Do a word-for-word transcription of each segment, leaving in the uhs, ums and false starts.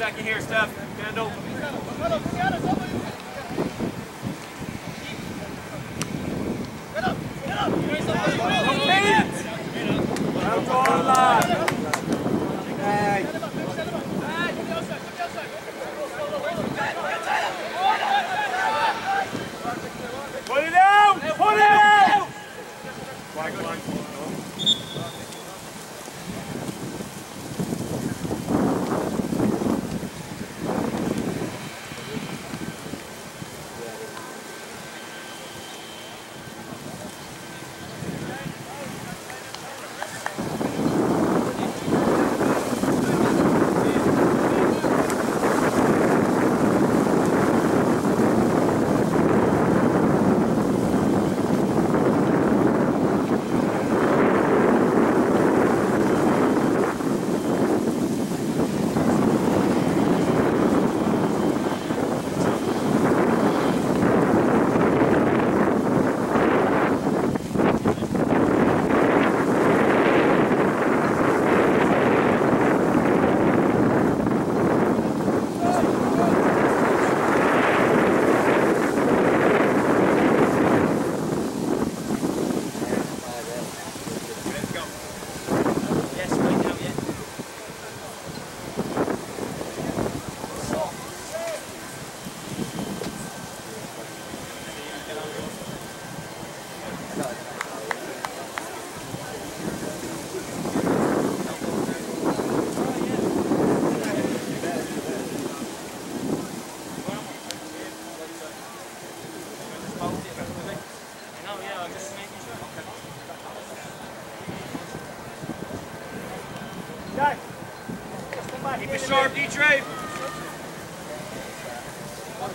second here, Steph. Kendall. Well done, lad. Hey. Put it out! Put it out! Wide, wide. Keep it sharp, D-Trade. Come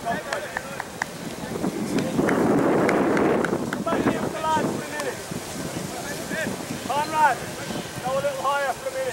back here with the lads for a minute. Conrad, go a little higher for a minute.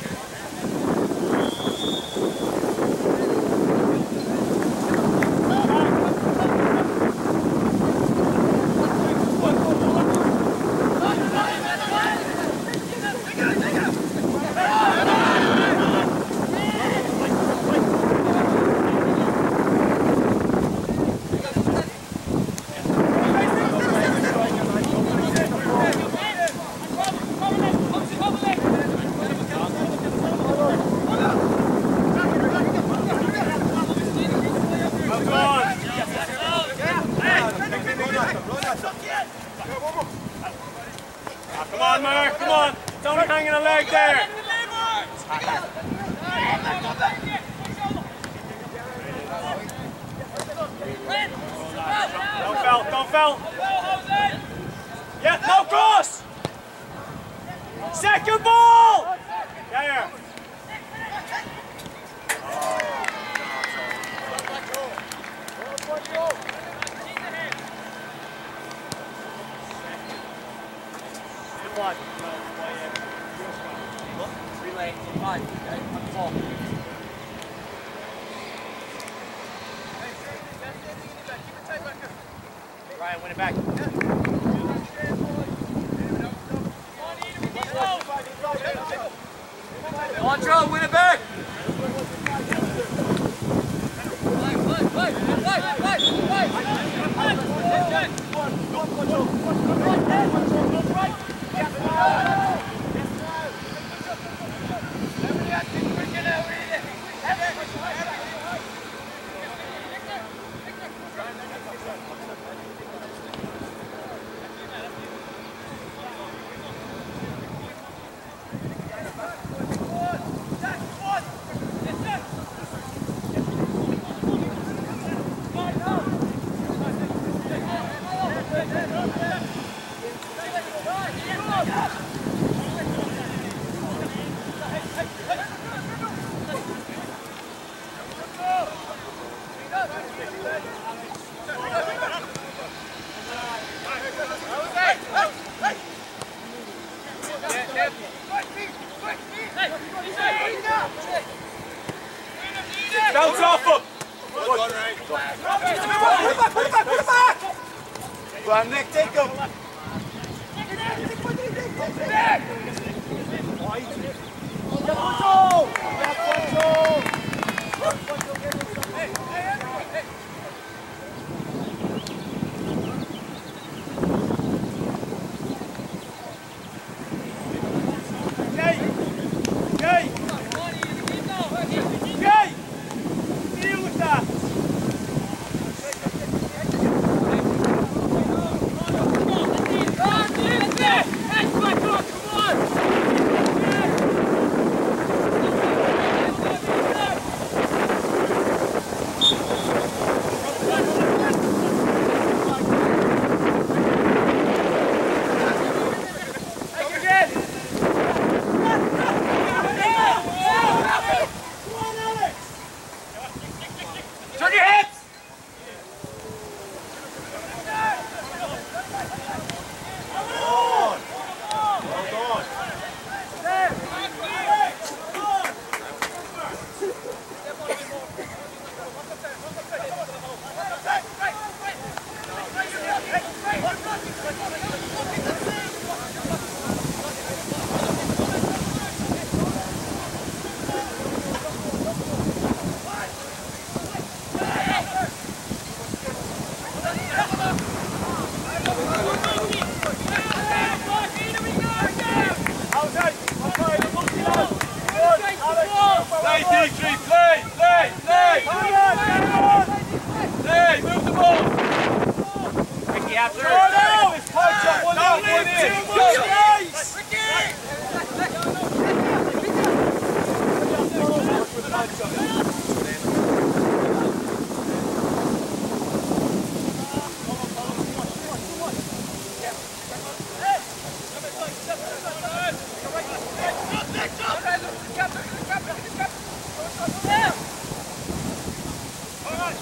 Come on, Mark, come on. It's only hanging a leg there. Don't foul, don't foul. Yeah, no cross. Second ball. There. One. Relay. Five. Okay. On the ball. Ryan, win it back. Come on, Joe, win it back. Bounce off him! Put it back, put it back, put it back! Go on, Nick, take him! Get control! Get control!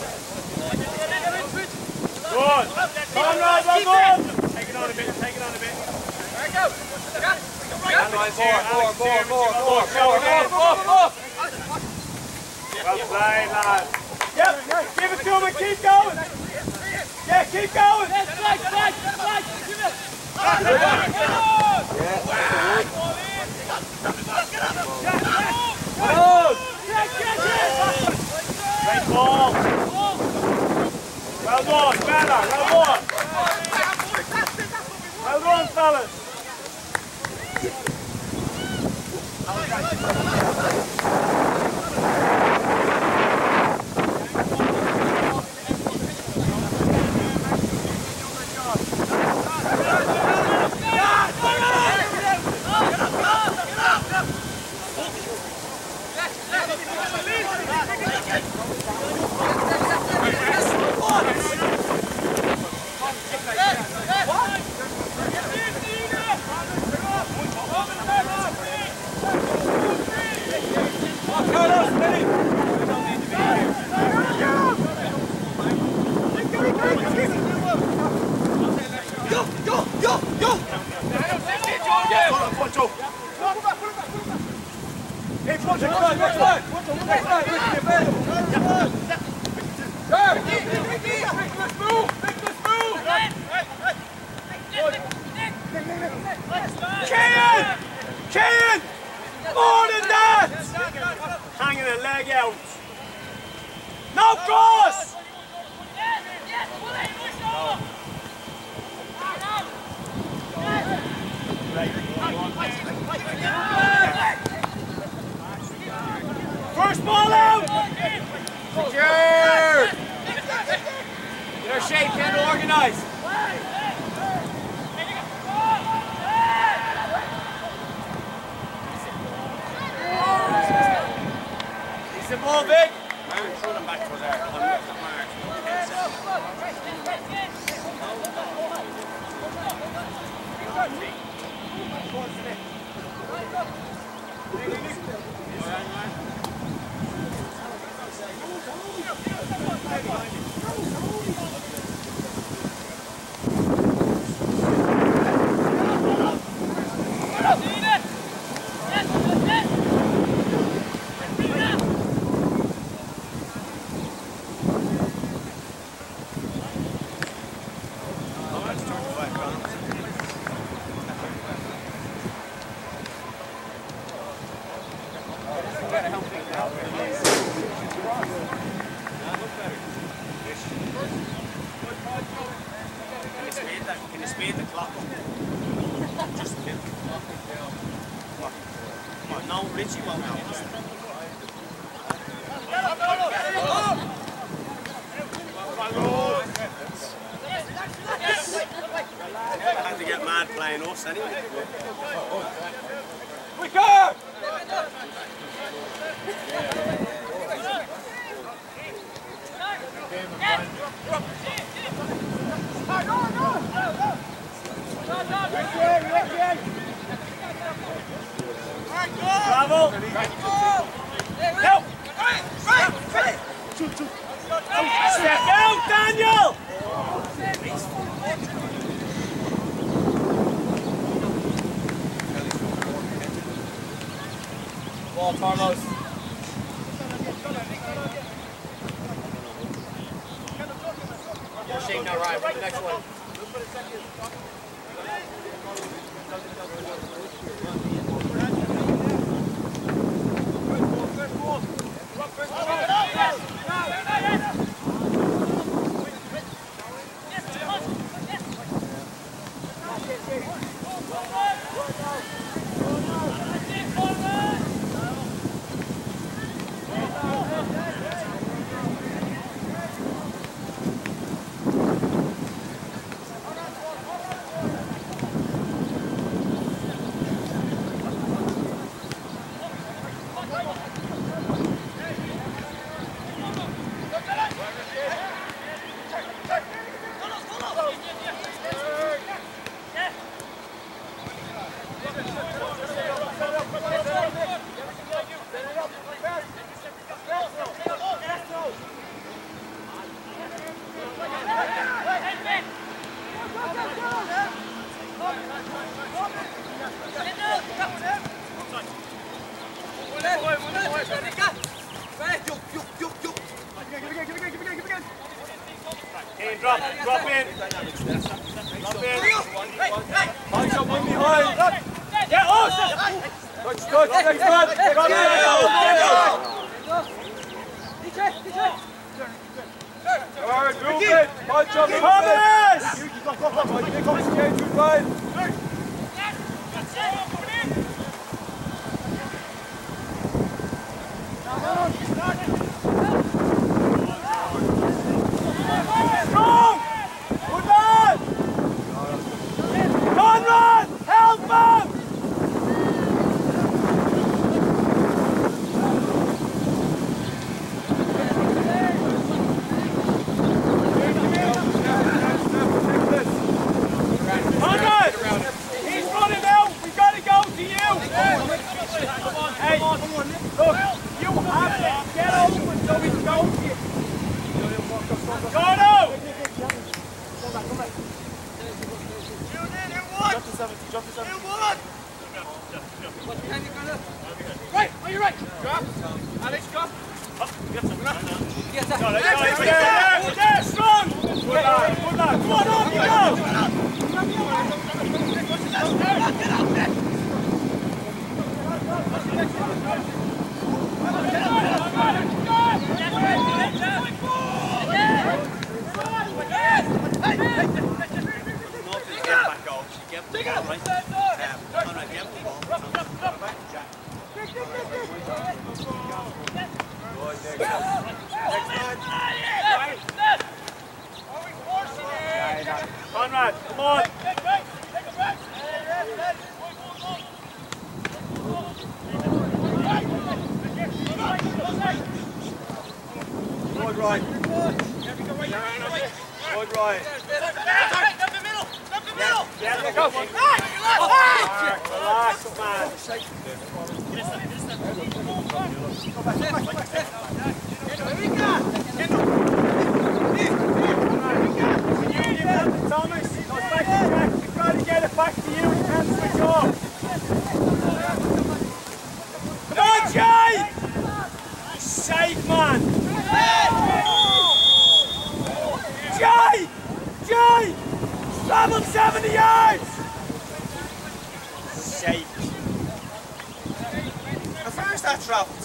Good. Come right, well done. Take it on a bit, take it on a bit. There you go. More, more, more, more, more, more, more. Well played, lad. Yep, give it to him and keep going. Yeah, keep going. Yes, right, right, right. Give it. Great ball. Well done, better, well done. Well done, fellas. First ball out! Secure! Get our shape, Kendall, organize. Decent ball, Vic. Throw them back towards there. Can you speed the clock up? Just a bit. Come on. Come on, no, Richie won't now. I had to get mad playing us anyway. Quicker! Bravo! Help! Step out, Daniel! Ball, Carlos. Shape now, Ryan. What's the next one? drop, drop in. Drop in. Punch up one behind. Get us! Touch, touch, next man. Drop in. Alright, move it. Punch up, Thomas! You come straight to fight. Strong! Good man! Conrad! Help him! Conrad! He's running out! We've got to go to you! Hey, look, you have to get over so we can go to you. Gordo! Jump to seventy, jump to seventy. Right, on your right. Drop. Alex, drop. Up, get some. Yes, sir. Yes, yes, strong. Good lad, good lad. Come on, on you go. Get out there. Conrad, come on. Good right. Good right. Up the middle! Up the middle! Yeah, go. Relax, man. Thomas, go back to track. We've got to get it back to you. You can't switch off. Come on, Jay! Safe, man. Jay! Jay! Travel seventy yards! Safe. How far is that travelled?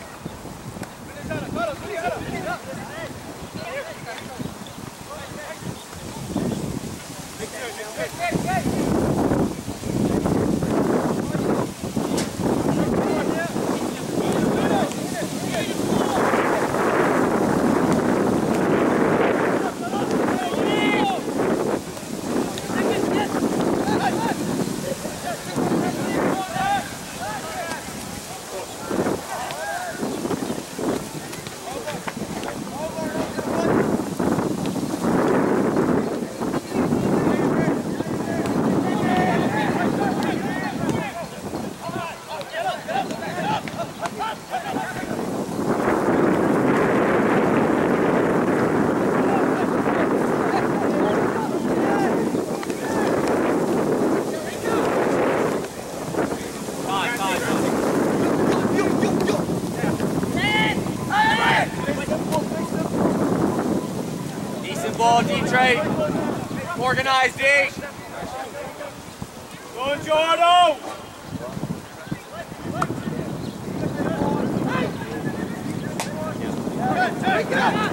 D-Trade, organised D. Go, Jordo! Take it up!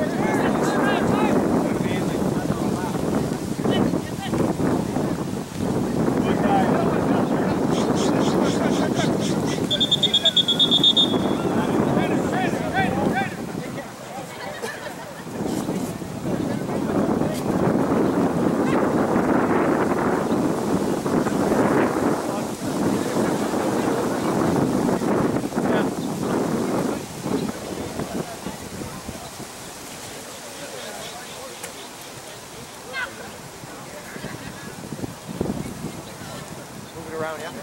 Around, yeah?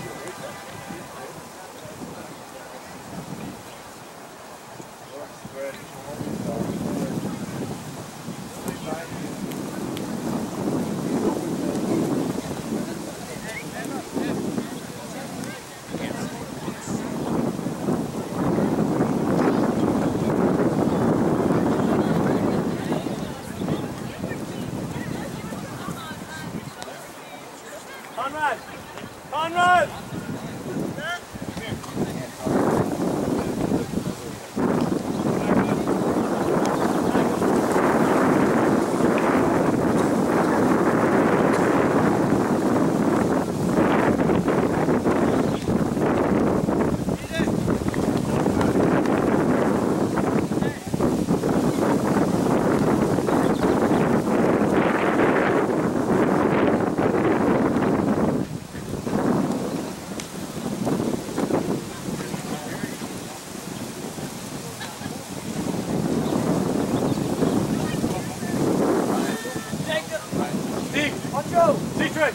Rick.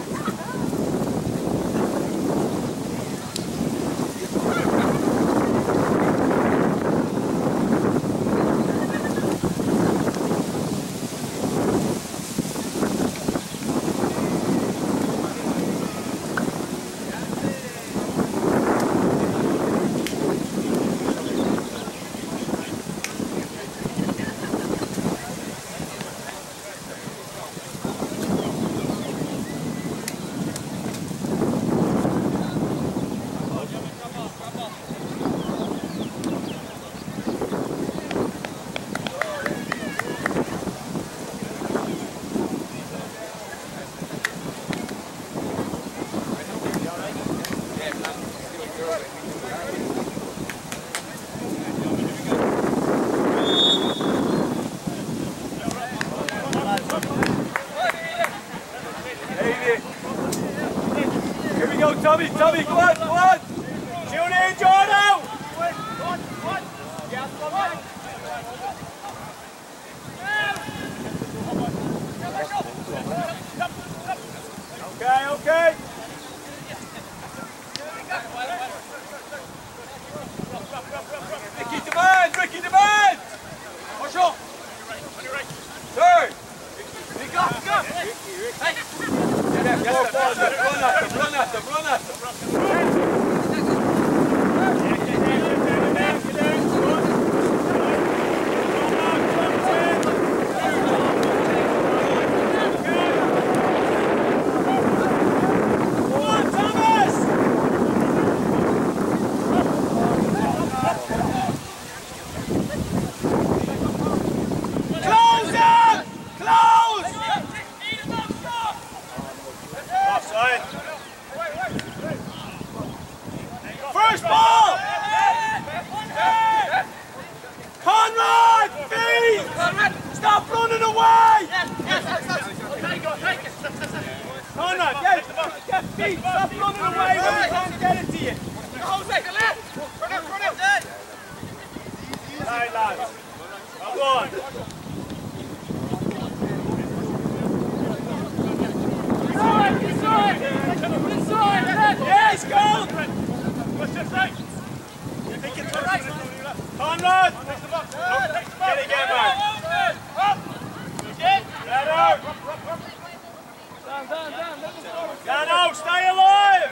Here we go, Tommy, Tommy, go on, go on! Tune in, Jordan! Okay, okay. Ricky demand, Ricky demand! Watch out! Turn! Rick up, Rick up! Hey! Run at them, run at them, run at them! First ball! Conrad! Feet! Stop running away! Conrad, get, get feet! Stop running away when we can't get it to you! Alright lads, well done. Inside! Inside! Inside! Yes, go! Conrad! Get it, get back! Dano! Dano, stay alive!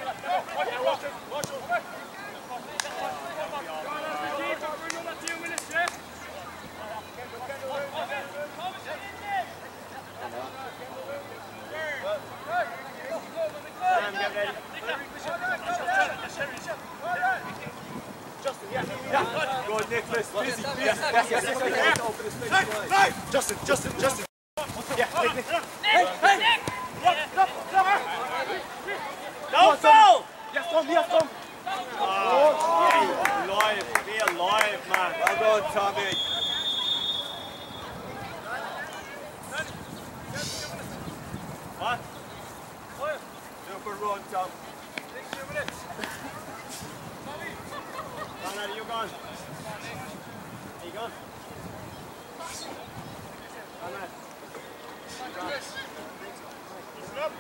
Justin, yeah, yeah. Go on, Nicholas. Busy, busy. Yes, yes, yes, yes. Hey, Justin, Justin, Justin. Yeah, Nick, Nick. Hey, hey. Don't foul. Yes, Tom, yes, Tom. Oh, yeah, alive, be alive, man. Well done, Tommy. What? Super run, Tom. Two minutes. Conrad, are you gone? Are you gone? Conrad. Listen up.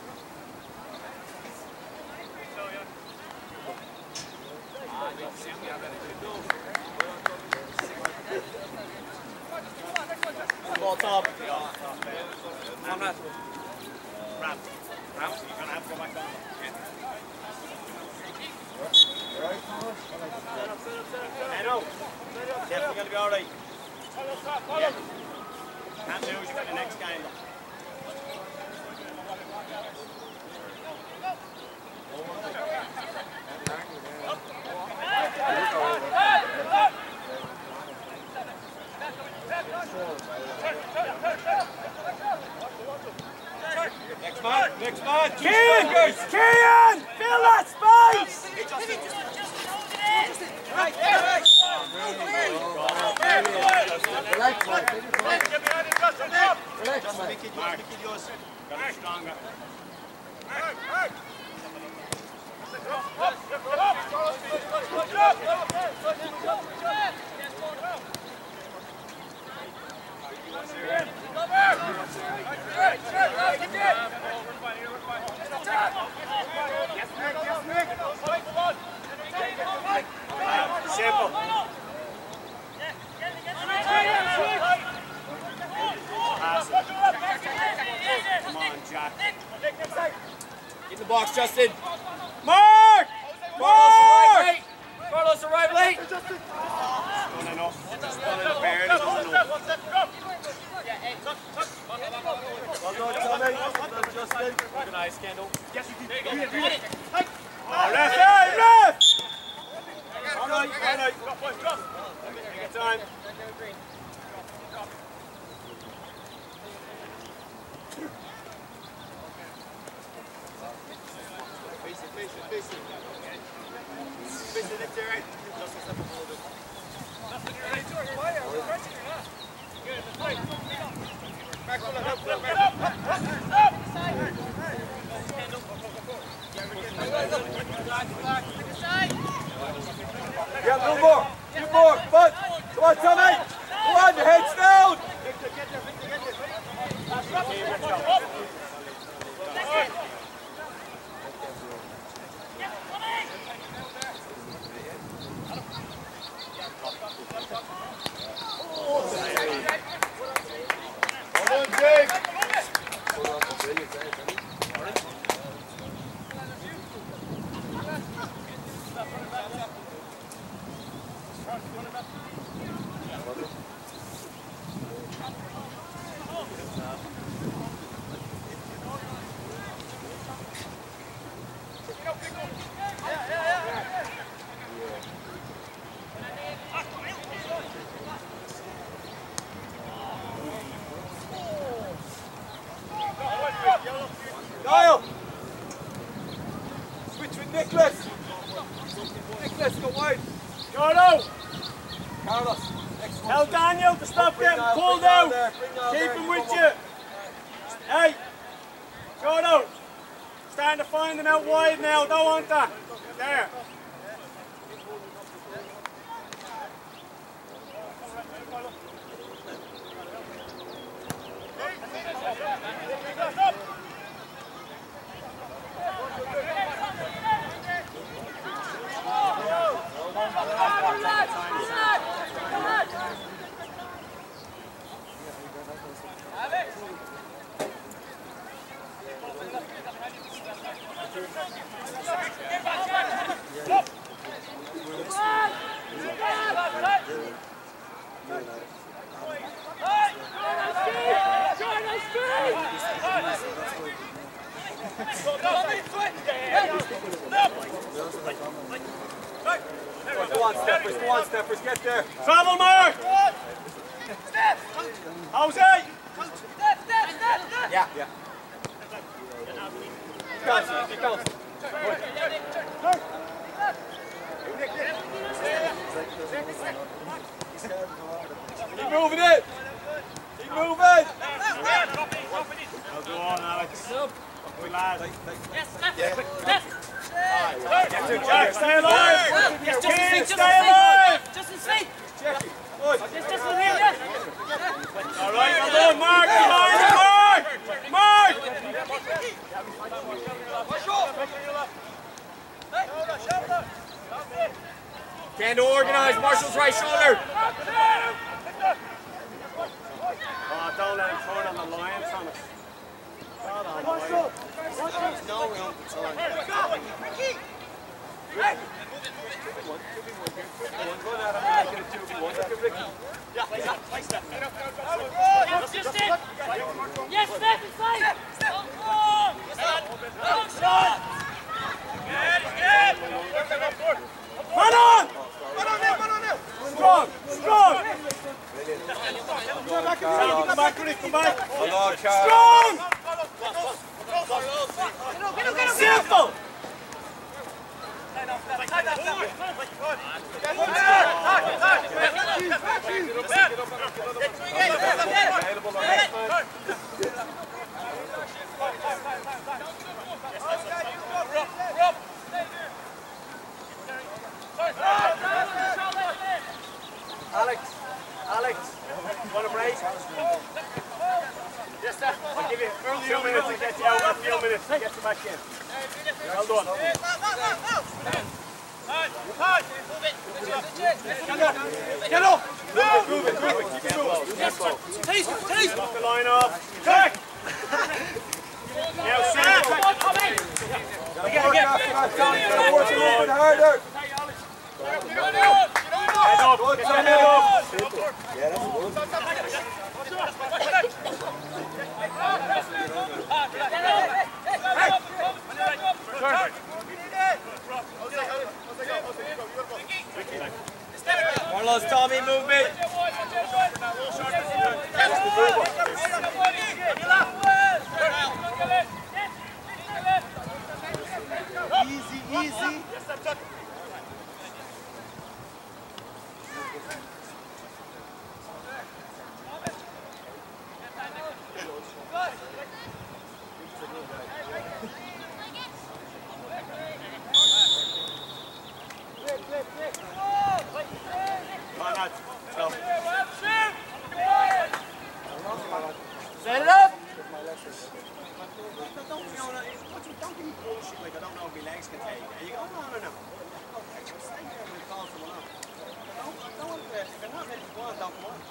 Ball top. Conrad. Ram. Ram, so you're going to have to go back down. I know. Definitely going to be alright. Yeah. Can't lose, you've got the next game. Next man, next man. Kian! Kian! Fill that space! Right, right. Relax, Mike. Relax, Mike. Make it yours, make it yours. Got it stronger. Hey, hey. box, Justin. Mark! Carlos arrived Mark! late. Carlos arrived late. One enough. Just one in the pair. There's one enough. Well done, Tommy. Well done, Justin. Organize, Kendall. Oh, left, hey, left! All right, all right. Take your time. Face it, face it, face it. Face it, Nick, there, right? Justin, step up a little bit. Back, pull it up, pull it back. Yeah, a little more. Two more. But, come on, Tommy. Come on, your head's down. Come on, Jake. Niall! Switch with Nicholas! Nicholas, go wide! Jordo! Carlos, next one. Tell Daniel to stop Bring getting Niall, pulled bring Niall out. there, bring Niall Keep there, him come with on. you. Hey, Jordo. Starting to find them out wide now. Don't want that. There. Go on, steppers, go on, steppers, get there. Travel, Mark. Jose. Yeah, yeah. Keep going, keep going. Keep moving it. Keep moving. Now go on, Alex. Good lad. Jack, stay alive. King, stay alive. Justin, stay! Jackie, good. Just, just here, yeah! All right, now go, Mark. Behind you, Mark. Mark. Kendall organize. Marshall's right shoulder. Oh, don't let him turn on the line, Thomas. No room to turn. Run out of making it two v one. Look at Ricky. Yes, Justin! Yes, step inside! Run on! Strong, strong! Come back, come back, Rick, come back! Hold on, Carl. Strong! Simple! Alex, Alex, want a break? Yes, sir. I'll give you a few minutes to get you out, a few minutes to get you back in. Well done. Get up! Move it, move it, keep it moving. Taste, taste! Lock the line off. Back! Now, Sam! Yeah, that's good. Carlos, Tommy, movement. Easy, easy. Set it up. Don't, you know, don't give me bullshit like I don't know if my legs can take it. And you go, no, no, no. Just stay there when you call someone out. Don't, don't, uh, if they're not ready to go on, don't come on.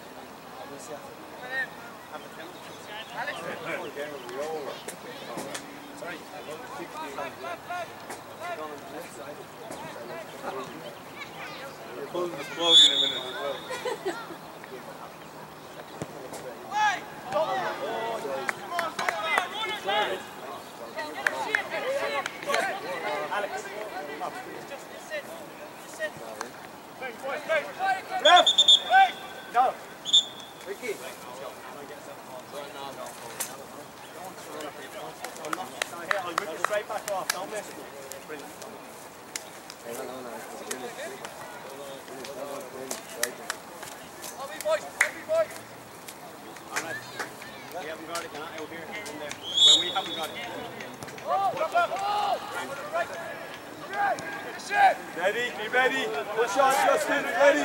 Have a ten. Sorry. You're pulling the plug in a minute as well. Left! No! Ricky! I'll rip you straight back off, don't mess with me. Brilliant. No, no, no. We haven't got it, you're not out here, in there. When we haven't got it. Ready, be ready. Good shot, Justin, ready.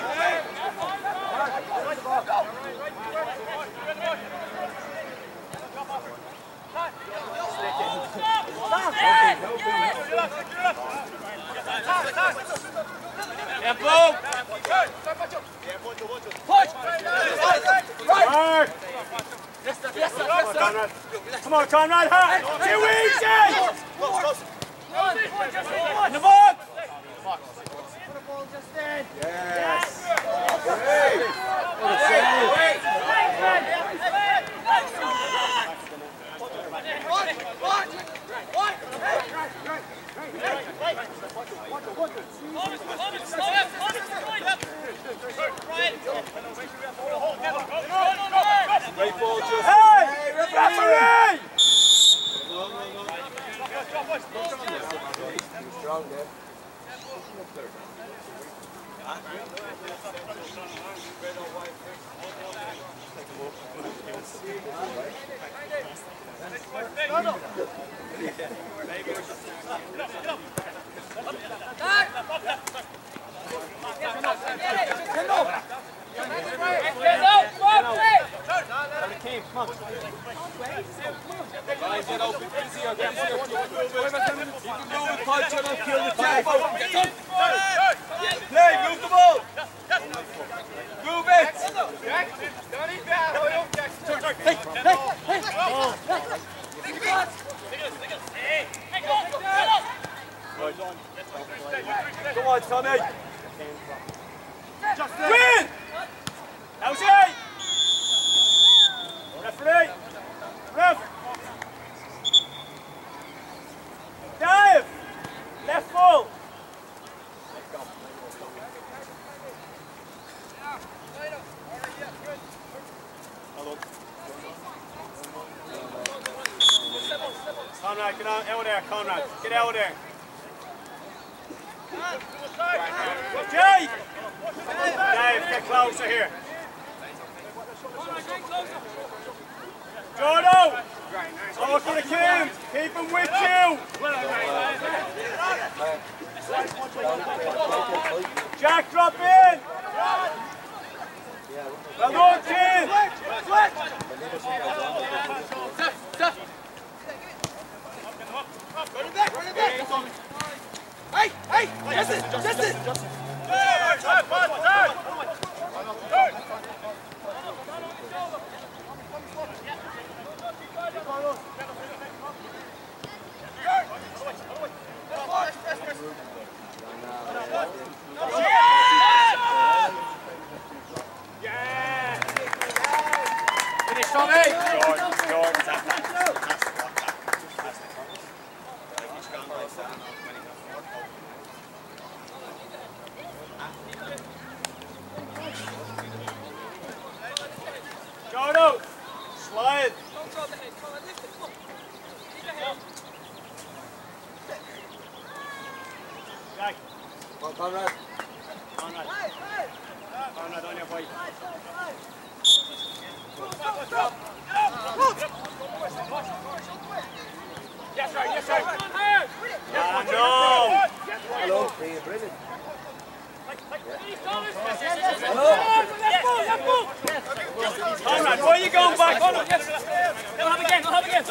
Tempo. Mark. Come on, Conrad, hard. Too easy. In the box. Yes. Great ball, Justin. Hey, referee! Strong there. Play, move the ball. Move it. Come on, Tommy. Win. That was it. Referee. Ref. Dive. Left full. Conrad, get out, out there, Conrad. Get out there. Jake! Dave, get closer here. Jordo! Over to the Kim! Keep him with you! Jack, drop in! Well done, Kim! Hey, hey, Justin, Justin! Yeah! Tommy! Jordan, Jordan's at that. That's the one, that. That's the one. Like, he's gone like that when he got four. Jordan, slide. Jack. Well, Conrad. Conrad. Conrad on your bike. Yes, right, yes, right. Ah, no. Hello, brilliant. Conrad, where are you going back? They'll have again, they'll have again.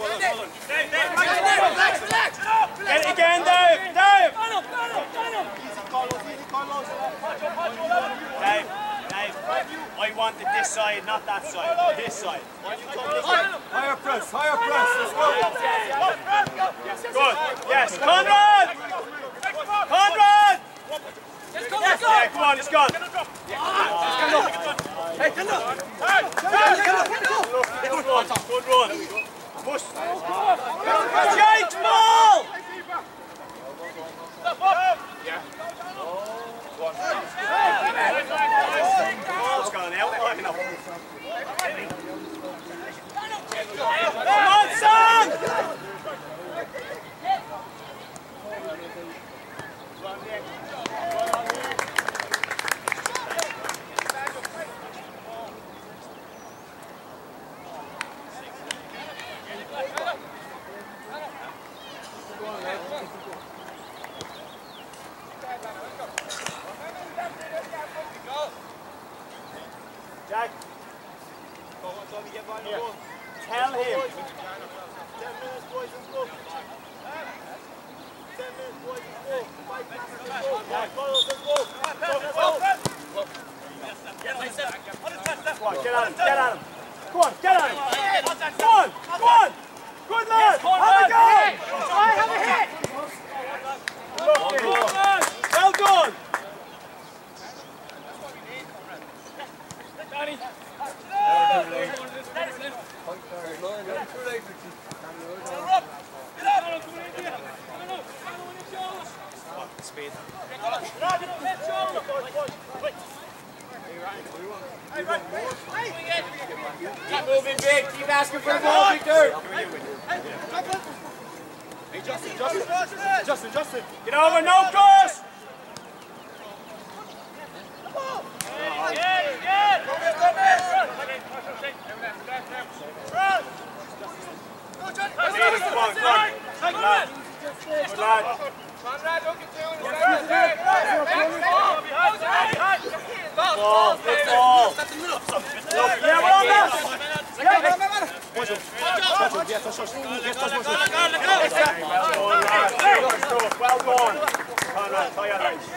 Relax, relax. Get it again, Dave. Dave. Dave, Dave, I wanted this side, not that side. This side. Higher press, higher press, let's go. Good. Yes, Conrad. Conrad. Let's go, let's go. Yeah, come on, it's gone. Hey, get up! Good run, good run. Push. Jake's ball! Ball's gone out, I know. Come on, son! Jack, here. Tell him. ten minutes, boys, let's go. ten minutes, boys, let's go. Five minutes, let's go. Yeah, Carlos, let's go. Go, go. Come on, get at him, get at him. Come on, get at him. Come on, come on. Good lad. Have a go. Have a hit. Well done. Danny. Speed. Keep moving, Big. Keep asking for the ball, Victor. Hey, Justin, Justin. Justin, Justin. Get over, no cross. Come on, come on. Good lad. Good lad. Ball, good ball. Yeah, we're on that. Well done. Conrad, tie your hands.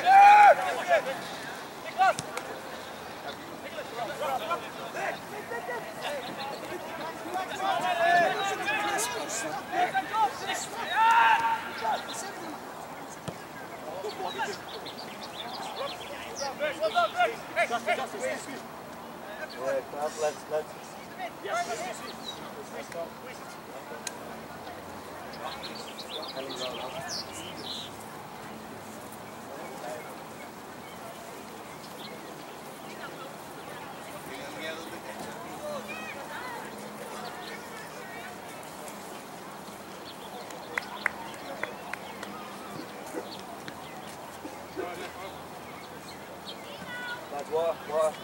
Let's, let's. That's what, what?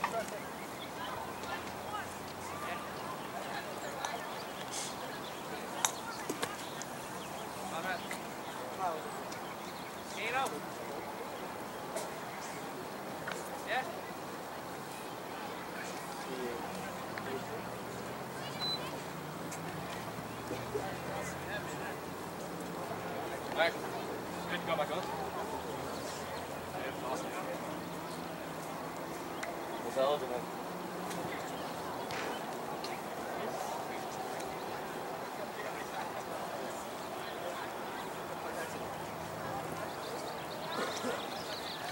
Back. Good, go back on. What's the other one?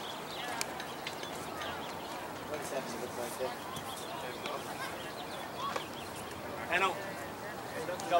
twenty-seven is a good point, yeah. Hanno. Go.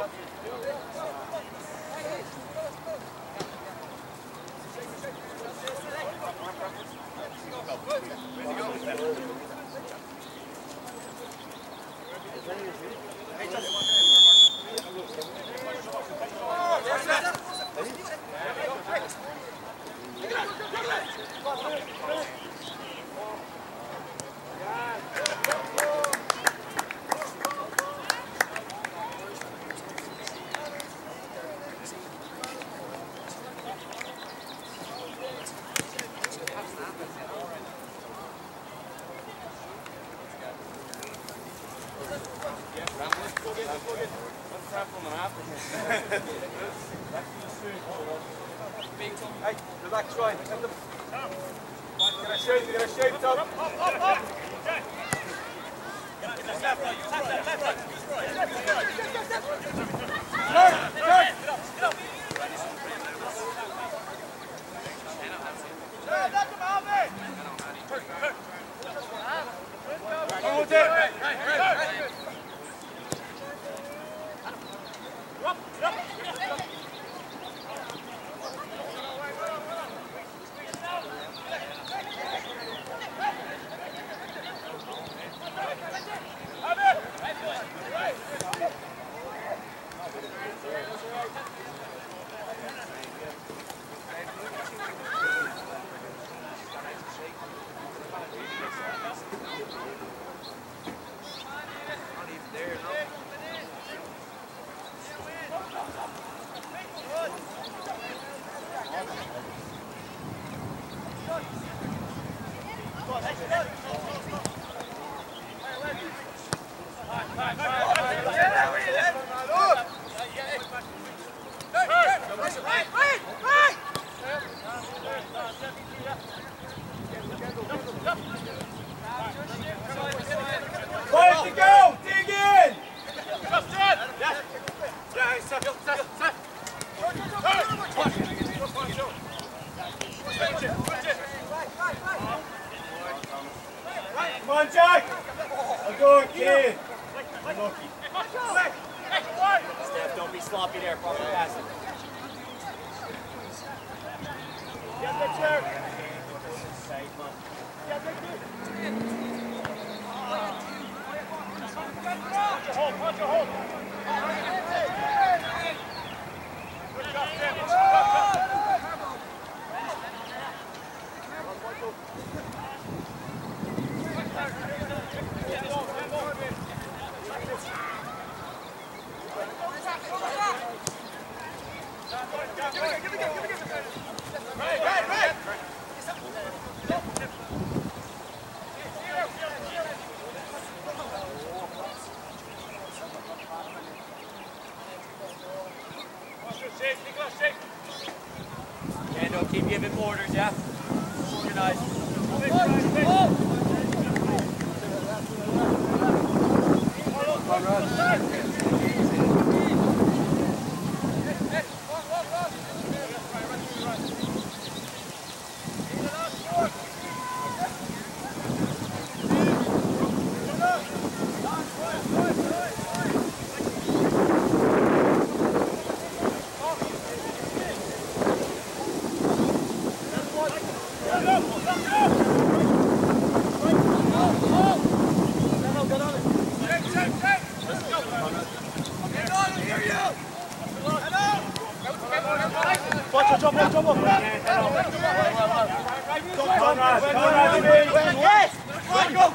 Hey, relax, Ryan. Get them. You're gonna shoot, you're gonna shoot, Tom. Up, up, up. Five to go! Dig in! Come on, Jack! I'll go, kid! Lucky. Steph, don't be sloppy there. Proper passing. Get the chair! Hold, punch your hold! Good job, Tim! Good job! Kendo, keep giving orders, yeah? Organize. Yes! Go,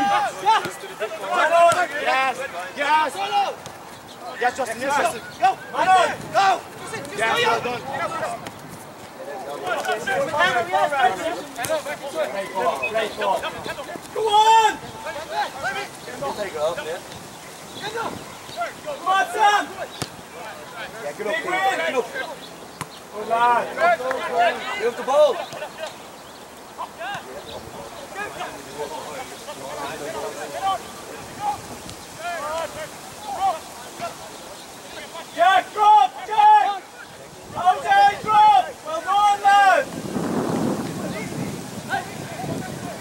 Yes! Yes! Yes, Justin, yes, Justin. Go! on! Go! Yes, well done. Go on! Take it up, yeah. Come on, Sam! Yeah, good up, Big Pete. win! Good up. Good lad! Give the ball. Jack, drop! Jack! Okay, drop! Well done, lads!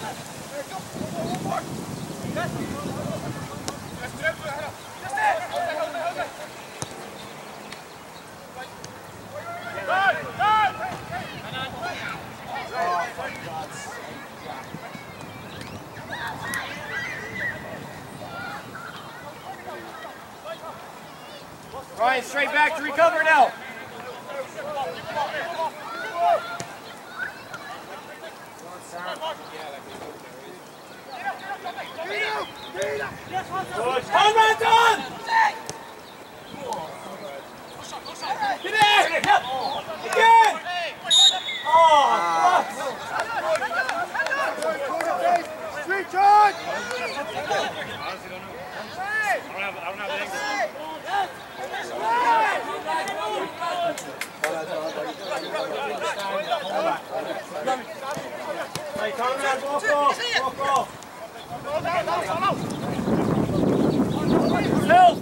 Just it! Ryan, straight back to recover now. Good. Come on, Don! Get in! Again! Oh, street charge! I don't have, I don't have the Hey, Conrad, walk off, walk off. Help!